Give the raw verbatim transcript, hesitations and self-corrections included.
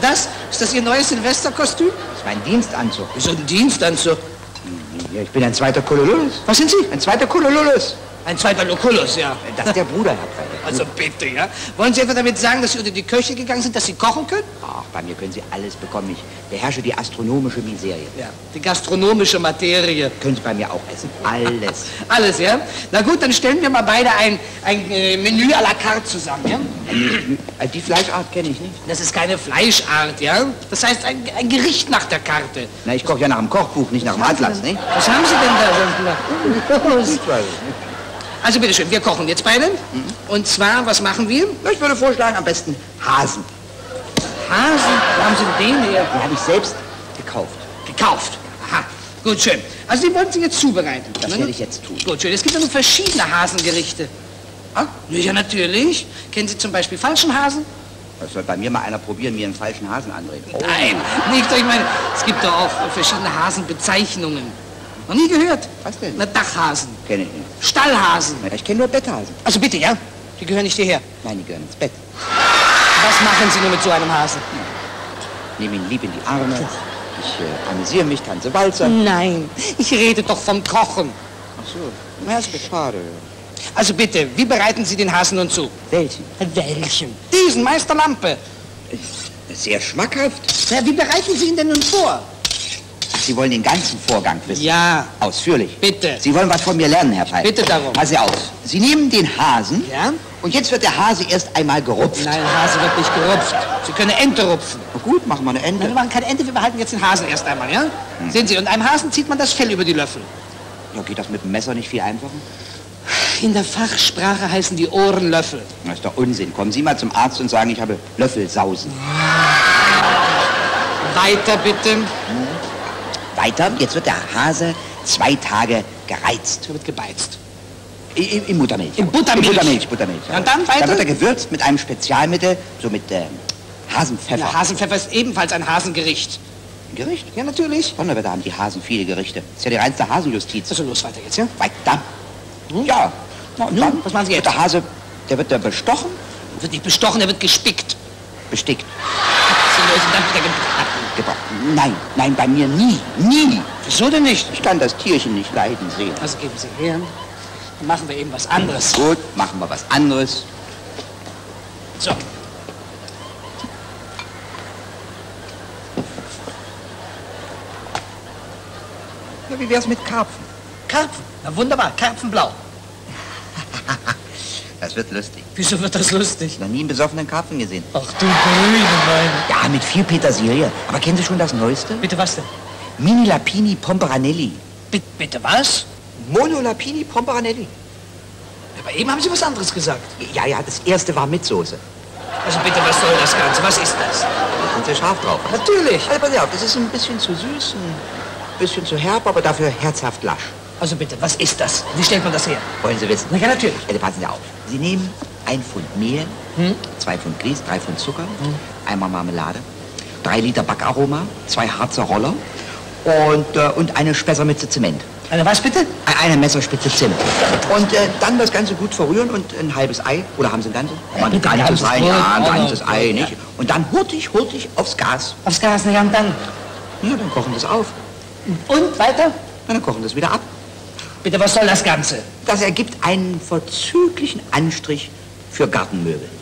das? Ist das Ihr neues Silvesterkostüm? Das ist mein Dienstanzug. Wieso ein Dienstanzug? Ja, ich bin ein zweiter Kololulus. Was sind Sie? Ein zweiter Kololulus. Ein zweiter Lucullus, ja. Das ist der Bruder, Herr Pfeiffer. Also bitte, ja? Wollen Sie etwa damit sagen, dass Sie unter die Köche gegangen sind, dass Sie kochen können? Ach, bei mir können Sie alles bekommen. Ich beherrsche die astronomische Miserie. Ja, die gastronomische Materie. Können Sie bei mir auch essen. Alles. Alles, ja? Na gut, dann stellen wir mal beide ein, ein äh, Menü à la carte zusammen, ja? Die Fleischart kenne ich nicht. Das ist keine Fleischart, ja? Das heißt ein, ein Gericht nach der Karte. Na, ich koche ja nach dem Kochbuch, nicht nach dem Atlas, nicht? Was haben Sie denn da? Ich weiß es nicht. Also bitteschön, wir kochen jetzt beide. Mhm. Und zwar, was machen wir? Ich würde vorschlagen, am besten Hasen. Hasen? Wo haben Sie den her? Den habe ich selbst gekauft. Gekauft? Aha, gut, schön. Also die wollen Sie jetzt zubereiten. Das ne? werde ich jetzt tun. Gut, schön. Es gibt also verschiedene Hasengerichte. Ah? Ja, natürlich. Kennen Sie zum Beispiel falschen Hasen? Das soll bei mir mal einer probieren, mir einen falschen Hasen andrehen. Oh. Nein, nicht. Ich meine, es gibt doch auch verschiedene Hasenbezeichnungen. Noch nie gehört? Was denn? Na, Dachhasen. Kenne ich nicht. Stallhasen. Na, ich kenne nur Betthasen. Also bitte, ja? Die gehören nicht hierher. Nein, die gehören ins Bett. Was machen Sie nur mit so einem Hasen? Nehme ihn lieb in die Arme. Ich äh, amüsiere mich, tanze Walzer. Nein, ich rede doch vom Kochen. Ach so, na, ist schade. Also bitte, wie bereiten Sie den Hasen nun zu? Welchen? Welchen? Diesen, Meister Lampe. Sehr schmackhaft. Ja, wie bereiten Sie ihn denn nun vor? Sie wollen den ganzen Vorgang wissen? Ja. Ausführlich? Bitte. Sie wollen was von mir lernen, Herr Pfeiffer? Bitte darum. Passen Sie auf. Sie nehmen den Hasen. Ja? Und jetzt wird der Hase erst einmal gerupft. Nein, Hase wird nicht gerupft. Sie können eine Ente rupfen. Na gut, machen wir eine Ente. Nein, wir machen keine Ente, wir behalten jetzt den Hasen erst einmal, ja? Hm. Sehen Sie, und einem Hasen zieht man das Fell über die Löffel. Ja, geht das mit dem Messer nicht viel einfacher? In der Fachsprache heißen die Ohren Löffel. Das ist doch Unsinn. Kommen Sie mal zum Arzt und sagen, ich habe Löffelsausen. Weiter bitte. Hm. Weiter, jetzt wird der Hase zwei Tage gereizt. Er wird gebeizt. I, Im Muttermilch. Im Buttermilch? Im Buttermilch, Buttermilch. Ja, und dann weiter? Dann wird er gewürzt mit einem Spezialmittel, so mit äh, Hasenpfeffer. Ja, Hasenpfeffer ist ebenfalls ein Hasengericht. Ein Gericht? Ja, natürlich. Donnerwetter haben die Hasen viele Gerichte. Das ist ja die reinste Hasenjustiz. Also los, weiter jetzt, ja? Weiter. Hm? Ja. Na, und Nun, dann was machen Sie jetzt? wird der Hase, der wird da bestochen, Er wird nicht bestochen, er wird gespickt. bestickt. Sie lösen dann wieder gebraten. Gebraten. Nein, nein, bei mir nie, nie. Wieso denn nicht? Ich kann das Tierchen nicht leiden sehen. Also geben Sie her. Dann machen wir eben was anderes. Gut, machen wir was anderes. So. Ja, wie wär's mit Karpfen? Karpfen. Na wunderbar, Karpfenblau. Das wird lustig. Wieso wird das lustig? Noch nie einen besoffenen Karpfen gesehen. Ach du grüne Weine. Ja, mit viel Petersilie. Aber kennen Sie schon das Neueste? Bitte was denn? Mini Lapini Pomperanelli. Bitte, bitte was? Mono Lapini Pomperanelli. Aber eben haben Sie was anderes gesagt. Ja, ja, das erste war mit Soße. Also bitte, was soll das Ganze? Was ist das? Da sind Sie scharf drauf. Natürlich. Also pass auf, das ist ein bisschen zu süß, ein bisschen zu herb, aber dafür herzhaft lasch. Also bitte, was ist das? Wie stellt man das her? Wollen Sie wissen? Na ja, natürlich. Also passen Sie auf. Sie nehmen ein Pfund Mehl, Hm? zwei Pfund Grieß, drei Pfund Zucker, einmal Marmelade, drei Liter Backaroma, zwei Harzer Roller und, äh, und eine Spessermütze Zement. Eine was bitte? E- Eine Messerspitze Zimt. Und äh, dann das Ganze gut verrühren und ein halbes Ei. Oder haben Sie ein ganzes? Ja, ein bitte, ein ganzes ganzes Ei, Brot. ja, ein Oh, ganzes no, Ei, ja. nicht? Und dann hurtig, hurtig aufs Gas. Aufs Gas, na ja, und dann? Ja, dann kochen Sie es auf. Und weiter? Und dann kochen Sie es wieder ab. Bitte, was soll das Ganze? Das ergibt einen vorzüglichen Anstrich für Gartenmöbel.